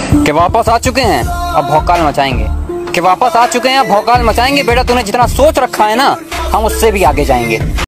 कि वापस आ चुके हैं, अब भौकाल मचाएंगे। कि वापस आ चुके हैं, अब भौकाल मचाएंगे। बेटा तूने जितना सोच रखा है ना, हम उससे भी आगे जाएंगे।